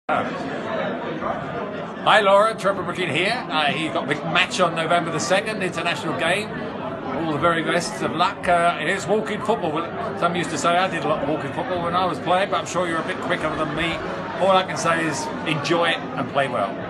Hi Laura, Trevor Brooking here. You've got a big match on November the 2nd, international game. All the very best of luck. It is walking football. Some used to say I did a lot of walking football when I was playing, but I'm sure you're a bit quicker than me. All I can say is enjoy it and play well.